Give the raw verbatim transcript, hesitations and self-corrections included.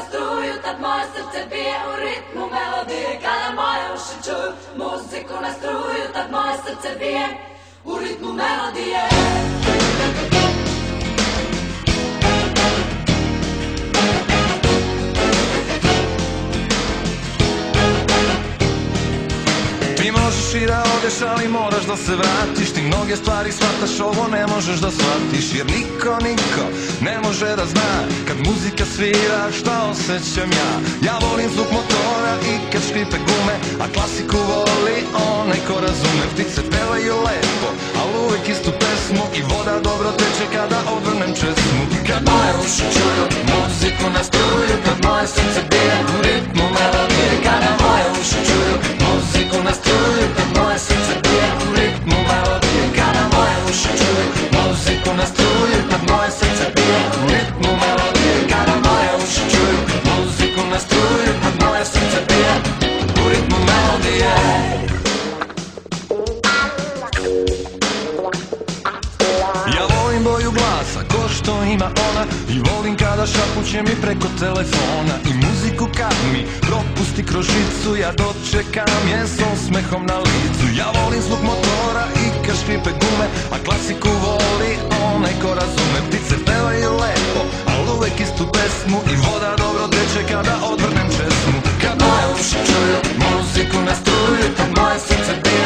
struju, tad moje srce bije u ritmu melodije. Kada moje uši čuju muziku na struju, tad moje srce bije u ritmu melodije. Ti možeš i da odeš, ali moraš da se vratiš. Ti mnoge stvari shvataš, ovo ne možeš da shvatiš. Jer niko, niko ne može da zna kad muzika svira šta osjećam ja. Ja volim zvuk motora i kad škripe gume, a klasiku voli onaj ko razume. Ptice pevaju lepo, al uvek istu pesmu, i voda dobro teče kada odvrnem česmu. Kad moje uši čuju muziku na struju, kad moje srce bije u ritmu melodije. Kada moje uši čuju muziku na struju, kad moje srce bije u ritmu melodije. Kada moje uši čuju muziku na struju, kad moje srce bije u ritmu melodije. Kada moje uši čuju muziku na struju, kad moje srce bije u ritmu melodije. Ja volim boju glasa, ko što ima ona, i volim kada šapuće mi preko telefona. I muziku kad mi propusti kroz žicu, ja dočekam je s osmehom na licu. Ja volim zvuk motora i kad škripe gume, a klasiku voli onaj ko razume. Ptice pevaju lepo, al uvek istu pesmu, i voda dobro teče kada odvrnem česmu. Kad moje uši čuju muziku na struju, kad moje srce bije